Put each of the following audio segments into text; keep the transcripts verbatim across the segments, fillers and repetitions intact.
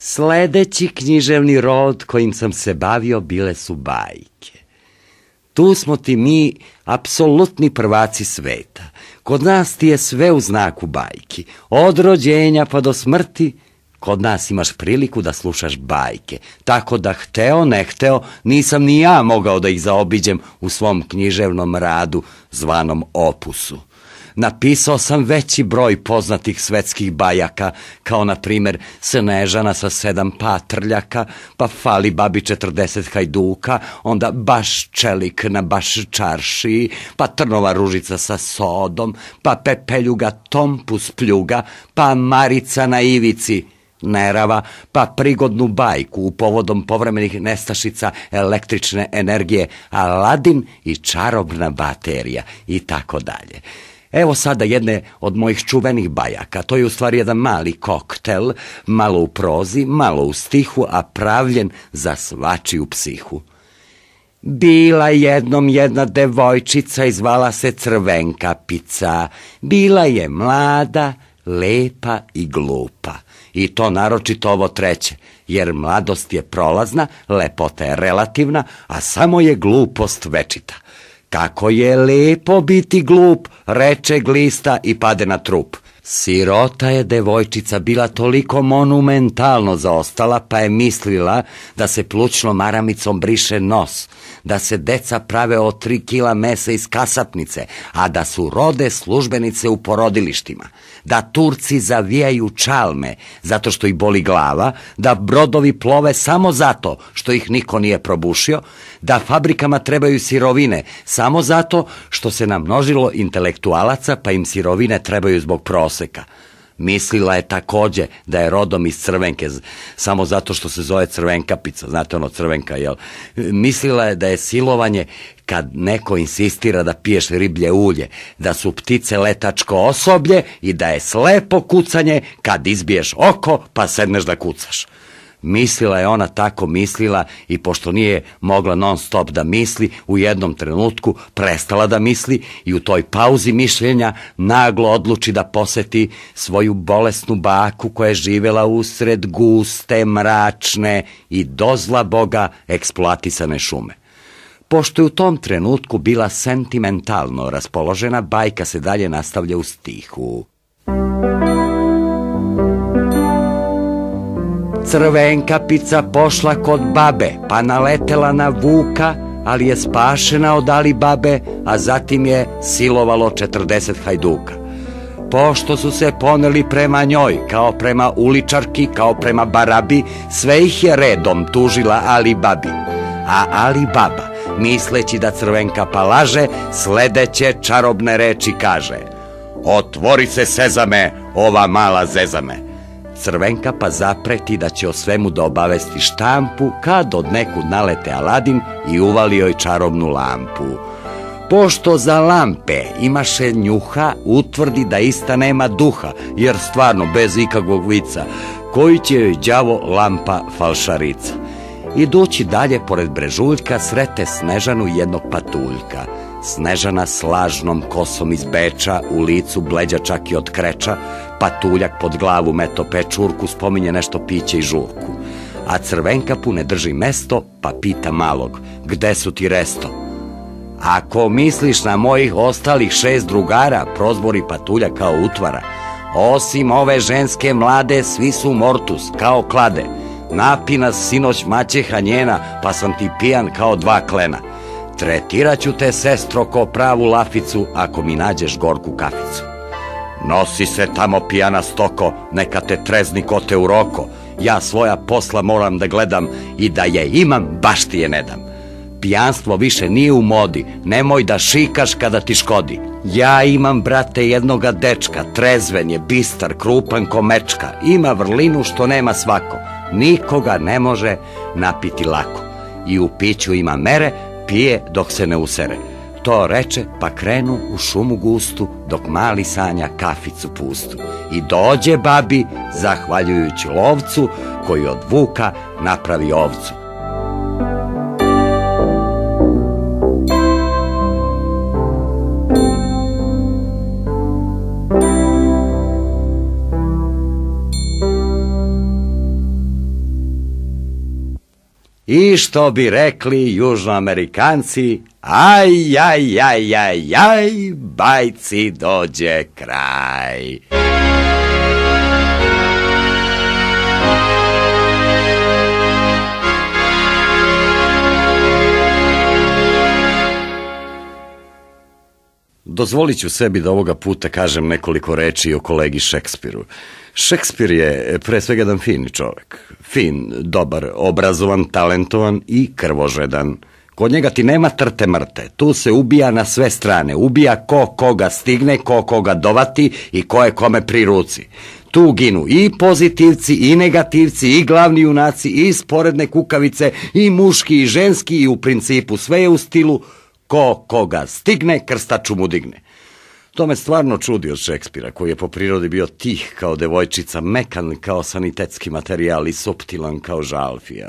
Sledeći književni rod kojim sam se bavio bile su bajke. Tu smo ti mi apsolutni prvaci sveta. Kod nas ti je sve u znaku bajki. Od rođenja pa do smrti, kod nas imaš priliku da slušaš bajke. Tako da hteo, ne hteo, nisam ni ja mogao da ih zaobiđem u svom književnom radu zvanom opusu. Napisao sam veći broj poznatih svetskih bajaka, kao na primer Snežana sa sedam patrljaka, pa Fali babi četrdeset hajduka, onda Baš čelik na baš čaršiji, pa Trnova ružica sa sodom, pa Pepeljuga Tompus pljuga, pa Marica na ivici nerava, pa prigodnu bajku u povodom povremenih nestašica električne energije Aladin i čarobna baterija i tako dalje. Evo sada jedne od mojih čuvenih bajaka. To je u stvari jedan mali koktel, malo u prozi, malo u stihu, a pravljen za svačiju psihu. Bila jednom jedna devojčica i zvala se Crvenkapica. Bila je mlada, lepa i glupa. I to naročito ovo treće, jer mladost je prolazna, lepota je relativna, a samo je glupost večita. Kako je lepo biti glup, reče glista i pade na trup. Sirota je devojčica bila toliko monumentalno zaostala, pa je mislila da se plućnom maramicom briše nos, da se deca prave od tri kila mesa iz kasapnice, a da su rode službenice u porodilištima, da Turci zavijaju čalme zato što ih boli glava, da brodovi plove samo zato što ih niko nije probušio, da fabrikama trebaju sirovine samo zato što se namnožilo intelektualaca pa im sirovine trebaju zbog proseka. Mislila je takođe da je rodom iz Crvenke, samo zato što se zove Crvenkapica, znate ono Crvenka, jel? Mislila je da je silovanje kad neko insistira da piješ riblje ulje, da su ptice letačko osoblje i da je slepo kucanje kad izbiješ oko pa sedneš da kucaš. Mislila je ona tako mislila i pošto nije mogla non stop da misli, u jednom trenutku prestala da misli i u toj pauzi mišljenja naglo odluči da poseti svoju bolesnu baku koja je živela usred guste, mračne i dozla Boga eksploatisane šume. Pošto je u tom trenutku bila sentimentalno raspoložena, bajka se dalje nastavlja u stihu. Crvenkapica pošla kod babe, pa naletela na Vuka, ali je spašena od Alibabe, a zatim je silovalo četrdeset hajduka. Pošto su se poneli prema njoj, kao prema uličarki, kao prema barabi, sve ih je redom tužila Alibabi. A Alibaba, misleći da Crvenkapa laže, sledeće čarobne reči kaže: otvori se sezame, ova mala zezame. Crvenkapa zapreti da će o svemu da obavesti štampu, kad od nekud nalete Aladin i uvali joj čarobnu lampu. Pošto za lampe imaše njuha, utvrdi da ista nema duha, jer stvarno bez ikakvog vica, koji će joj đavo lampa falšarica. Idući dalje pored brežuljka srete Snežanu jednog patuljka. Snežana s lažnom kosom iz Beča, u licu bleđa čak i od kreča, patuljak pod glavu meto pečurku, spominje nešto piće i žurku. A Crvenkapu ne drži mesto, pa pita malog: gde su ti resto? Ako misliš na mojih ostalih šest drugara, prozbori patuljak kao utvara, osim ove ženske mlade, svi su mortus, kao klade. Napi nas sinoć maćeha njena, pa sam ti pijan kao dva klena. Tretiraću te, sestro, ko pravu laficu, ako mi nađeš gorku kaficu. Nosi se tamo pijana stoko, neka te trezni kote u roko. Ja svoja posla moram da gledam i da je imam, baš ti je ne dam. Pijanstvo više nije u modi, nemoj da šikaš kada ti škodi. Ja imam, brate, jednoga dečka, trezven je, bistar, krupan ko mečka, ima vrlinu što nema svako, nikoga ne može napiti lako. I u piću ima mere, pije dok se ne usere. To reče, pa krenu u šumu gustu, dok mali sanja kaficu pustu. I dođe babi, zahvaljujući lovcu, koji od Vuka napravi ovcu. I što bi rekli južnoamerikanci, aj, aj, aj, aj, aj, bajci dođe kraj. Dozvolit ću sebi da ovoga puta kažem nekoliko reči o kolegi Šekspiru. Šekspir je pre svega jedan fin čovjek. Fin, dobar, obrazovan, talentovan i krvožedan. Kod njega ti nema trte mrte. Tu se ubija na sve strane. Ubija ko koga stigne, ko koga dovati i ko je kome pri ruci. Tu ginu i pozitivci, i negativci, i glavni junaci, i sporedne kukavice, i muški, i ženski, i u principu sve je u stilu ko koga stigne, krstaču mu digne. To me stvarno čudi od Šekspira, koji je po prirodi bio tih kao devojčica, mekan kao sanitetski materijal i suptilan kao žalfija.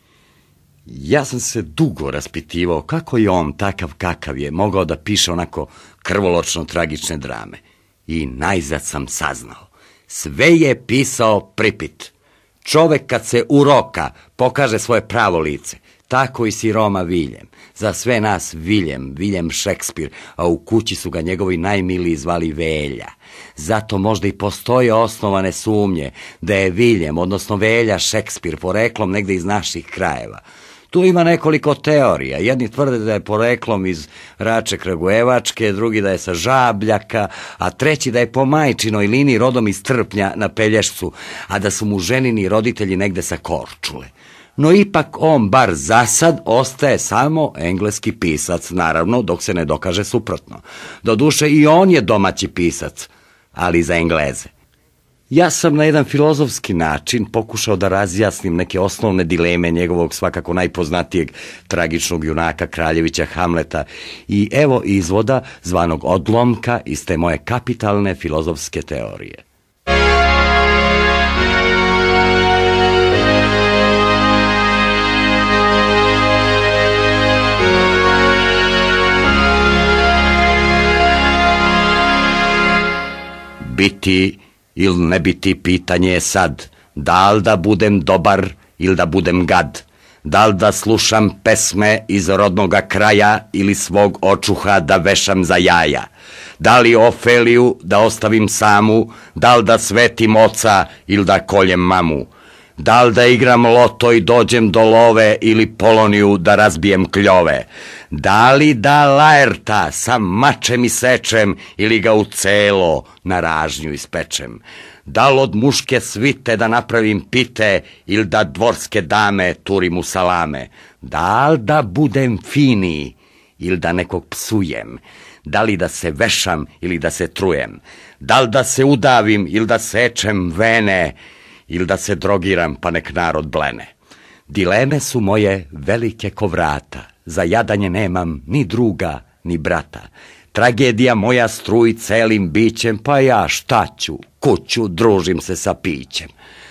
Ja sam se dugo raspitivao kako je on, takav kakav je, mogao da piše onako krvoločno tragične drame. I najzad sam saznao. Sve je pisao pripit. Čovek kad se uroka, pokaže svoje pravo lice. Tako i si Roma Viljem. Za sve nas Viljem, Viljem Šekspir, a u kući su ga njegovi najmiliji zvali Velja. Zato možda i postoje osnovane sumnje da je Viljem, odnosno Velja Šekspir, poreklom negde iz naših krajeva. Tu ima nekoliko teorija. Jedni tvrde da je poreklom iz Rače Kragujevačke, drugi da je sa Žabljaka, a treći da je po majčinoj liniji rodom iz Trpnja na Pelješcu, a da su mu ženini roditelji negde sa Korčule. No ipak on, bar za sad, ostaje samo engleski pisac, naravno, dok se ne dokaže suprotno. Doduše i on je domaći pisac, ali za Engleze. Ja sam na jedan filozofski način pokušao da razjasnim neke osnovne dileme njegovog svakako najpoznatijeg tragičnog junaka Kraljevića Hamleta i evo izvoda zvanog odlomka iz te moje kapitalne filozofske teorije. Biti ili ne biti pitanje je sad, da li da budem dobar ili da budem gad, da li da slušam pesme iz rodnoga kraja ili svog očuha da vešam za jaja, da li Ofeliju da ostavim samu, da li da svetim oca ili da koljem mamu, da li da igram loto i dođem do love ili Poloniju da razbijem kljove, da li da Laerta sa mačem i sečem ili ga u celo na ražnju ispečem, da li od muške svite da napravim pite ili da dvorske dame turim u salame, da li da budem fini ili da nekog psujem, da li da se vešam ili da se trujem, da li da se udavim ili da sečem vene ili da se drogiram pa nek narod blene. Dileme su moje velike ko vrata, za jadanje nemam ni druga ni brata. Tragedija moja struji celim bićem, pa ja šta ću, kuću, družim se sa pićem.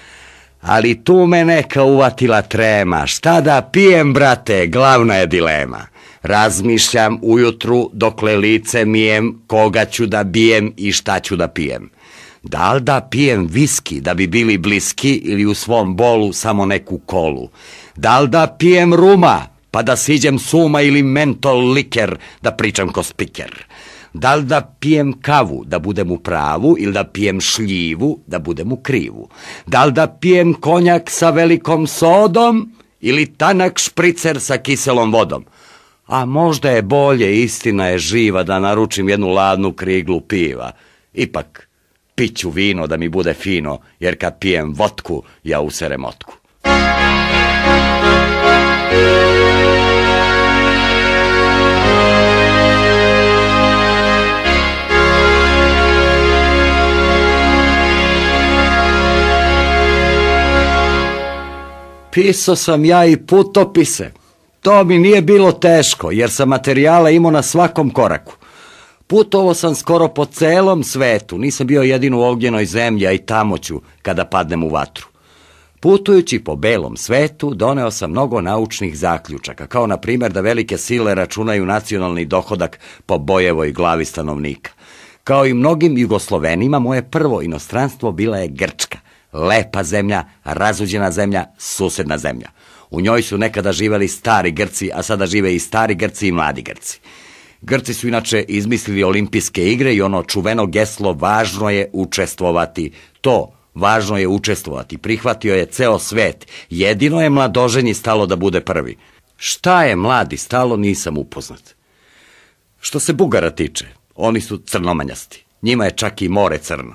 Ali tu me neka uvatila trema, šta da pijem, brate, glavna je dilema. Razmišljam ujutru dokle lice mijem, koga ću da bijem i šta ću da pijem. Da li da pijem viski da bi bili bliski ili u svom bolu samo neku kolu? Da li da pijem ruma pa da siđem suma ili mentol liker da pričam ko spiker? Da li da pijem kavu da budem u pravu ili da pijem šljivu da budem u krivu? Da li da pijem konjak sa velikom sodom ili tanak špricer sa kiselom vodom? A možda je bolje, istina je živa, da naručim jednu ladnu kriglu piva. Ipak piću vino da mi bude fino, jer kad pijem vodku, ja userem otku. Pisao sam ja i putopise. To mi nije bilo teško, jer sam materijala imao na svakom koraku. Putovao sam skoro po celom svetu, nisam bio jedino u ognjenoj zemlji, a i tamo ću kada padnem u vatru. Putujući po belom svetu, doneo sam mnogo naučnih zaključaka, kao na primjer da velike sile računaju nacionalni dohodak po bojevoj glavi stanovnika. Kao i mnogim Jugoslovenima, moje prvo inostranstvo bila je Grčka, Lepa zemlja, razuđena zemlja, susedna zemlja. U njoj su nekada živeli stari Grci, a sada žive i stari Grci i mladi Grci. Grci su inače izmislili olimpijske igre i ono čuveno geslo važno je učestvovati. To, važno je učestvovati, prihvatio je ceo svet. Jedino je mladoženji stalo da bude prvi. Šta je mladi stalo, nisam upoznat. Što se Bugara tiče, oni su crnomanjasti. Njima je čak i more crno.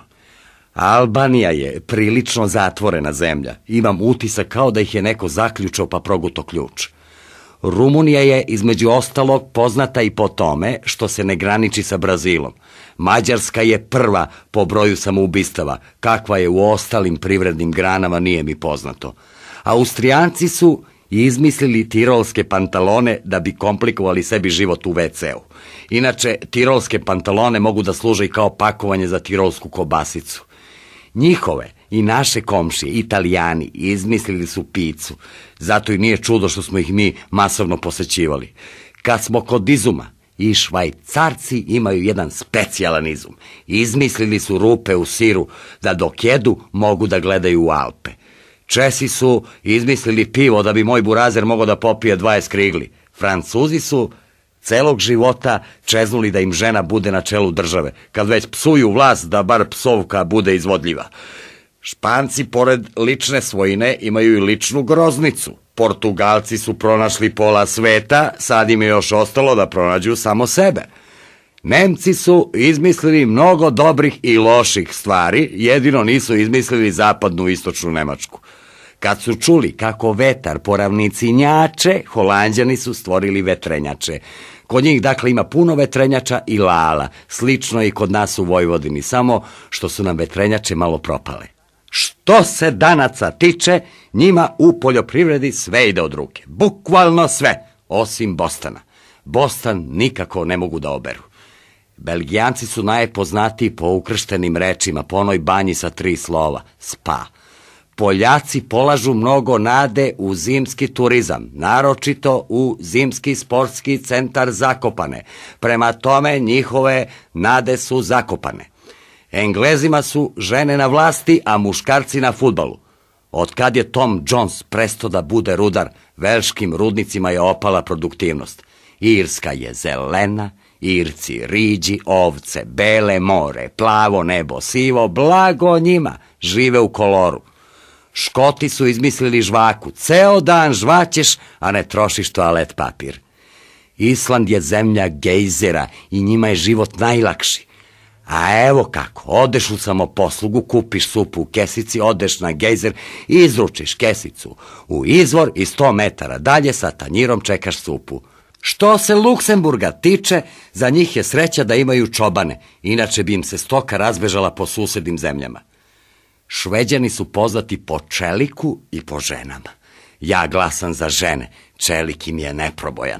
Albanija je prilično zatvorena zemlja. Imam utisak kao da ih je neko zaključao pa proguto ključ. Rumunija je, između ostalog, poznata i po tome što se ne graniči sa Brazilom. Mađarska je prva po broju samoubistava. Kakva je u ostalim privrednim granama nije mi poznato. Austrijanci su izmislili tirolske pantalone da bi komplikovali sebi život u ve ce u. Inače, tirolske pantalone mogu da služe i kao pakovanje za tirolsku kobasicu. Njihove i naše komšije, Italijani, izmislili su picu. Zato i nije čudo što smo ih mi masovno posećivali. Kad smo kod izuma, i Švajcarci imaju jedan specijalan izum. Izmislili su rupe u siru da dok jedu mogu da gledaju u Alpe. Česi su izmislili pivo da bi moj burazer mogao da popije dvadeset krigli. Francuzi su celog života čeznuli da im žena bude na čelu države. Kad već psuju vlast, da bar psovka bude izvodljiva. Španci, pored lične svojine, imaju i ličnu groznicu. Portugalci su pronašli pola sveta, sad im je još ostalo da pronađu samo sebe. Nemci su izmislili mnogo dobrih i loših stvari, jedino nisu izmislili zapadnu i istočnu Nemačku. Kad su čuli kako vetar po ravnici njače, Holanđani su stvorili vetrenjače. Kod njih dakle ima puno vetrenjača i lala, slično i kod nas u Vojvodini, samo što su nam vetrenjače malo propale. Što se Danaca tiče, njima u poljoprivredi sve ide od ruke. Bukvalno sve, osim Bostana. Bostan nikako ne mogu da oberu. Belgijanci su najpoznatiji po ukrštenim rečima, po onoj banji sa tri slova, spa. Poljaci polažu mnogo nade u zimski turizam, naročito u zimski sportski centar Zakopane. Prema tome njihove nade su zakopane. Englezima su žene na vlasti, a muškarci na fudbalu. Od kad je Tom Jones prestao da bude rudar, velškim rudnicima je opala produktivnost. Irska je zelena, Irci riđi, ovce, bele more, plavo nebo, sivo, blago njima, žive u koloru. Škoti su izmislili žvaku, ceo dan žvaćeš, a ne trošiš toalet papir. Island je zemlja gejzera i njima je život najlakši. A evo kako, odeš u samoposlugu, kupiš supu u kesici, odeš na gejzer i izručiš kesicu u izvor i sto metara dalje sa tanjirom čekaš supu. Što se Luksemburga tiče, za njih je sreća da imaju čobane, inače bi im se stoka razbežala po susednim zemljama. Šveđani su poznati po čeliku i po ženama. Ja glasam za žene, čelik im je neprobojan.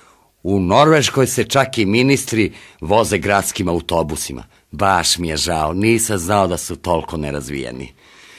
U Norveškoj se čak i ministri voze gradskim autobusima. Baš mi je žao, nisam znao da su toliko nerazvijeni.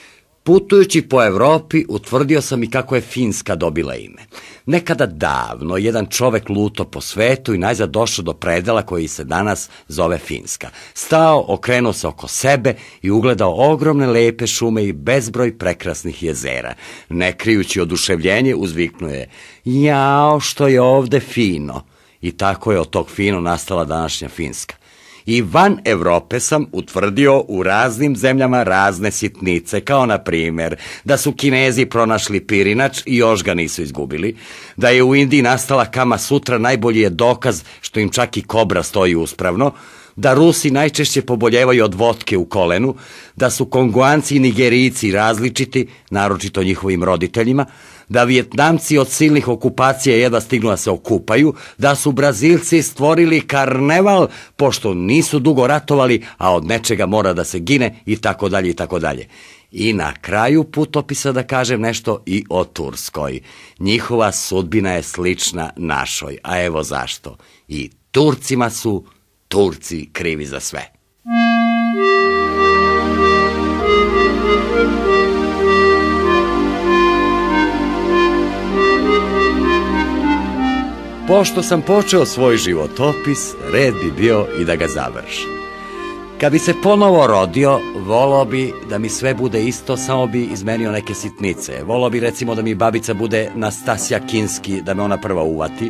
Putujući po Evropi, utvrdio sam i kako je Finska dobila ime. Nekada davno, jedan čovek luto po svetu i najzad došao do predela koji se danas zove Finska. Stao, okrenuo se oko sebe i ugledao ogromne lepe šume i bezbroj prekrasnih jezera. Ne krijući oduševljenje, uzviknuo je: jao, što je ovde fino. I tako je od tog fino nastala današnja Finska. I van Evrope sam utvrdio u raznim zemljama razne sitnice, kao na primjer da su Kinezi pronašli pirinač i još ga nisu izgubili, da je u Indiji nastala Kama Sutra, najbolji je dokaz što im čak i kobra stoji uspravno, da Rusi najčešće poboljevaju od vodke u kolenu, da su Kongoanci i Nigerijci različiti, naročito njihovim roditeljima, da Vijetnamci od silnih okupacija jedva stignu da se okupaju, da su Brazilci stvorili karneval pošto nisu dugo ratovali, a od nečega mora da se gine i tako dalje i tako dalje. I na kraju putopisa da kažem nešto i o Turskoj. Njihova sudbina je slična našoj, a evo zašto. I Turcima su Turci krivi za sve. Pošto sam počeo svoj životopis, red bi bio i da ga završim. Kad bi se ponovo rodio, volao bi da mi sve bude isto, samo bi izmenio neke sitnice. Volao bi recimo da mi babica bude Nastasja Kinski, da me ona prva uvati.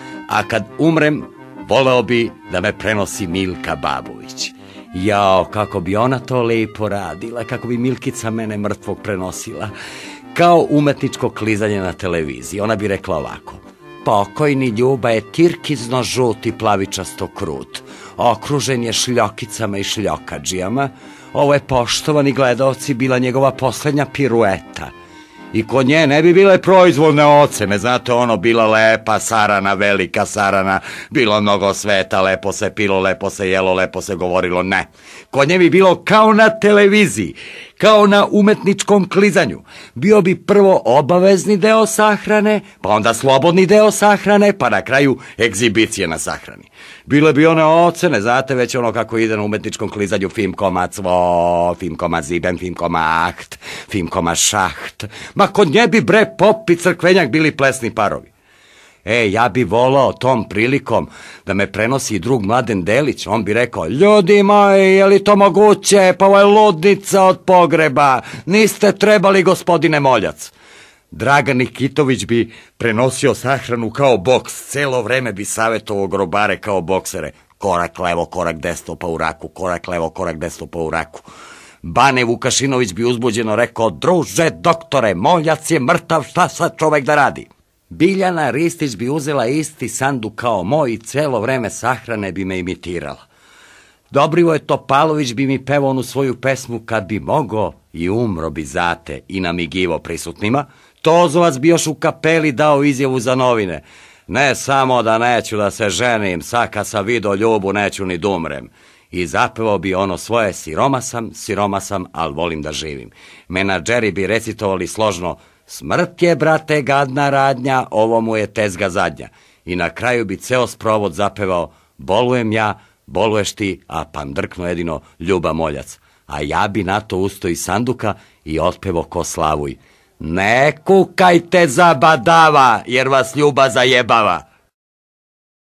A kad umrem, voleo bi da me prenosi Milka Babović. Jao, kako bi ona to lepo radila, kako bi Milkica mene mrtvog prenosila. Kao umetničko klizanje na televiziji. Ona bi rekla ovako: pokojni Ljuba je tirkizno žuti plavičasto krut. Okružen je šljokicama i šljokadžijama. Ovo je, poštovani gledaoci, bila njegova poslednja pirueta. I kod nje ne bi bile proizvodne ocene, znate, ono, bila lepa sarana, velika sarana, bilo mnogo sveta, lepo se pilo, lepo se jelo, lepo se govorilo, ne. Kod nje bi bilo kao na televiziji, kao na umetničkom klizanju. Bio bi prvo obavezni deo sahrane, pa onda slobodni deo sahrane, pa na kraju egzibicije na sahrani. Bile bi one ocene, znate, već ono kako ide na umetničkom klizanju, film koma cvo, film koma ziben, film koma aht, film koma šaht. Ma kod nje bi bre pop i crkvenjak bili plesni parovi. E, ja bi volao tom prilikom da me prenosi i drug Mladen Delić. On bi rekao: ljudi moji, je li to moguće? Pa ovo je ludnica od pogreba. Niste trebali, gospodine Moljac. Dragan Nikitović bi prenosio sahranu kao boks. Celo vreme bi savjetovao grobare kao boksere. Korak levo, korak desno pa u raku, korak levo, korak desno pa u raku. Bane Vukašinović bi uzbuđeno rekao: druže doktore, Moljac je mrtav, šta sad čovek da radi? Biljana Ristić bi uzela isti sanduk kao moj i celo vreme sahrane bi me imitirala. Dobrivoje Topalović bi mi pevao onu svoju pesmu Kad bi mogo i umro bi zate i namigivo prisutnima. Tozovac bi još u kapeli dao izjavu za novine: ne samo da neću da se ženim, sad kad sam vidio Ljubu neću ni dumrem. I zapevao bi ono svoje: siroma sam, siroma sam, al volim da živim. Menadžeri bi recitovali složno: smrt je, brate, gadna radnja, ovo mu je tezga zadnja. I na kraju bi ceo sprovod zapevao: bolujem ja, boluješ ti, a pandrkno jedino Ljuba Moljac. A ja bi na to usto iz sanduka i otpevo ko Slavuj: ne kukajte za badava, jer vas Ljuba zajebava.